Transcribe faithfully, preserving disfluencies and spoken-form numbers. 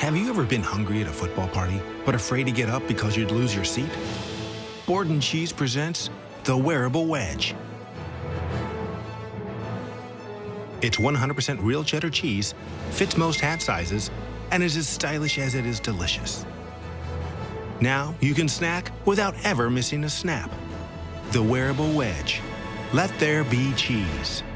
Have you ever been hungry at a football party, but afraid to get up because you'd lose your seat? Borden Cheese presents the Wearable Wedge. It's one hundred percent real cheddar cheese, fits most hat sizes, and is as stylish as it is delicious. Now you can snack without ever missing a snap. The Wearable Wedge. Let there be cheese.